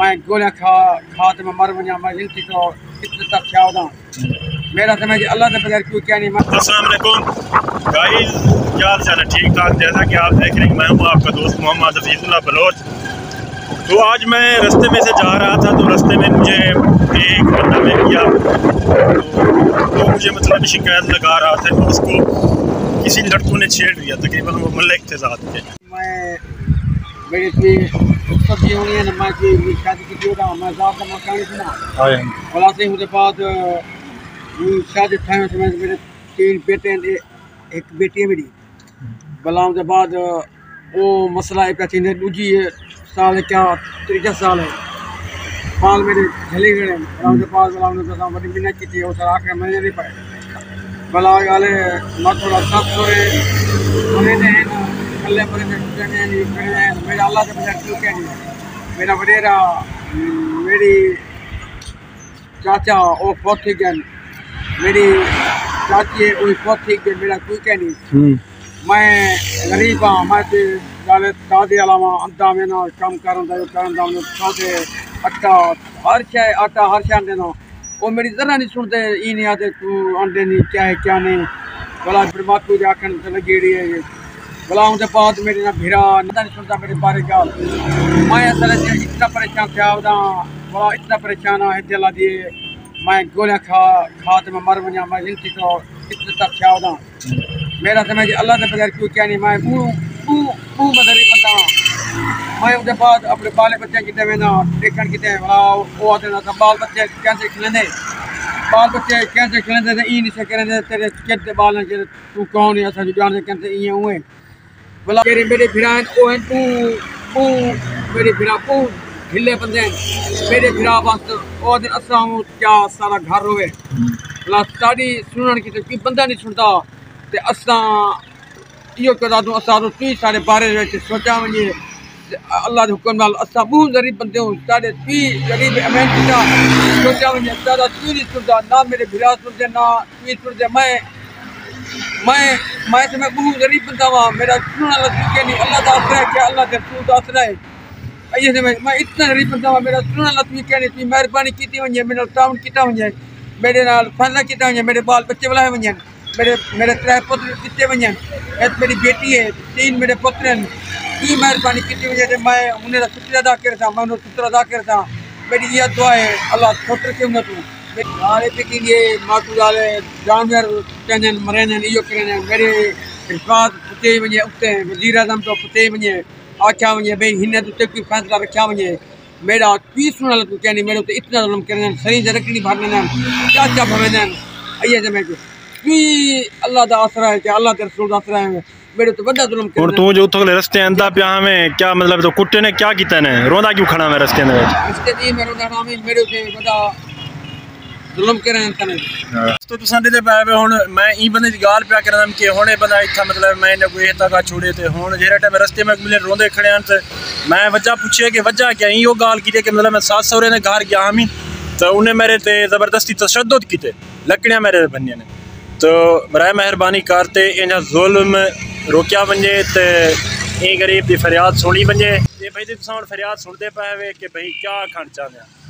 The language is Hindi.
मैं गोलियां खा तो मैं मर वजा मैं जिंदगी को इतने तक क्या होता मेरा समझ अल्लाह के बगैर क्यों क्या नहीं। अस्सलाम वालेकुम गाइस, क्या हाल चाल है? ठीक ठाक। जैसा कि आप देख रहे हैं मैं हूँ आपका दोस्त मोहम्मद बलोच। तो आज मैं रास्ते में से जा रहा था, तो रास्ते में मुझे एक बंदा मिल गया। तो मुझे मतलब शिकायत लगा रहा था कि उसको किसी लड़कों ने छेड़ लिया, तकरीबन वो मलिक थे साथ में। मैं मेरी सब्जी होनी है ना, मैं शादी की होता मैं ज़्यादा मकानी थी ना बोला से उसके बाद शादी ठाई मेरे 3 बेटे एक बेटी है मेरी बलाओं के बाद वो मसला है पे दूजी साल क्या 3 साल है बाल मेरे झले गए बलाओं के पास बलाओं ने बड़ी मिन्नत की थी वो सर आखिर महीने नहीं पाए बला गाले मत थोड़ा सब थोड़े कल्ले पर मेरा अल्लाह के बगैर क्यों क्या नहीं मेरा वडेरा मेरी चाचा वो बहुत ठीक है मेरी चाची है वो बहुत ठीक है मेरा कोई क्या नहीं। मैं गरीब हाँ मैं गाले दादी अलावा अंधा में ना कम कर आटा हर शय आटा हर शय देना वो मेरी जरा नहीं सुनते ये नहीं आते तू अंडे नहीं क्या है क्या नहीं भला फिर बात तुझे आखन से लगी रही है भला उनके बाद मेरे ना भिरा नहीं सुनता मेरे बारे का मैं असल इतना परेशान था बड़ा इतना परेशान है दिला दिए मैं गोलियां खा तो मैं मर वजा मैं जिंदगी को इतने तक क्या होता मेरा समझ अल्लाह के बगैर क्यों क्या नहीं। मैं मदरी बंदा मैं उसके बाद अपने बाले बच्चे कितने में ना देखने कितने वो आते ना बाल बच्चे कैसे खिलेंदे बाल बच्चे कैसे खिलेंदे ई नहीं से करेंदे तेरे कितने बाल हैं तू कौन है असा जान कैसे ये हुए भला मेरे फिरा वो हैं तू मेरे फिरा तू ढिले बंदे मेरे फिरा बस वो दिन असा क्या सारा घर होवे भला साड़ी सुनने की कोई बंदा नहीं सुनता ते असा इहो कदा तू असा तो ती साढ़े 12 सोचा वञे अल्लाह के हुक्म नाल असा बहुत गरीब बंदे हूँ साढ़े 30 गरीब अमेन सोचा वञे दादा तू नहीं सुनता ना मेरे भिरा सुनते ना तू सुनते मैं तो मैं बहुत गरीब बंदा हुआ मेरा सुनने वाला तरीके नहीं अल्लाह का आसरा है क्या अल्लाह के रसूल का आसरा है ये मैं इतना गरीब बंदा हुआ मेरा सुनने वाला तरीके नहीं तुम मेहरबानी की वञे मेरे टाउन किता वञे मेरे नाल फैसला किता वञे मेरे बाल बच्चे बुलाए वञे मेरे 3 पुत्र किते वञे मेरी बेटी है 3 मेरे पुत्र हैं की मेहरबानी की वजह से मैं उन्हें शुक्र अदा करता मैं उन्हें शुक्र अदा करता मेरी यह दुआ है अल्लाह शुक्र क्यों न तू मेरे पिटी ये मातू वाले जानवर कहने मरेने इो करें मेरे हिफात पुते वञे उते वज़ीर आज़म तो पुते वञे आख्या वञे भई हिन उते कोई फैसला रखा वञे मेरा पी सुन तू कहनी मेरे उते इतना ज़ुल्म करें सही से रखनी भरने क्या क्या भरने ये समय अल्लाह का आसरा है क्या अल्लाह के रसूल का आसरा है मेरे तो बड़ा जुल्म कर तू जो उतो रास्ते अंदा पिया में क्या मतलब तो कुत्ते ने क्या किया ने रोंदा क्यों खड़ा है रास्ते में दी मेरे नाम मेरे से बड़ा जुल्म करे तने तो तुसां दे पाए हुन मैं ई बंदे दी गाल पिया करदा कि हुणे बंदा इथा मतलब मैं ने कोई एता का छोड़े ते हुन जेरा टाइम रास्ते में मिले रोंदे खड़े हैं ते मैं वजह पूछे कि वजह क्या ई ओ गाल की कि मतलब मैं सास सहुरे ने घर गया हमी तो उन्हें मेरे ते जबरदस्ती तशद्दुद कीते लकड़ियां मेरे बन्ने ने तो बराए मेहरबानी करते इन्हें जुल्म रोकिया वजे तो ये गरीब की फरियाद सुनी वजे ये भाई तुम फरियाद सुनते पाए कि भाई क्या आखना चाहते हैं।